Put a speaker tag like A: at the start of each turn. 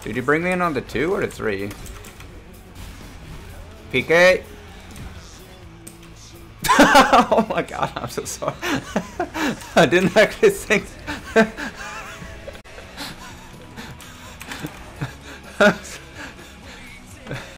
A: Did you bring me in on the 2 or the 3? PK! Oh my god, I'm so sorry. I didn't actually think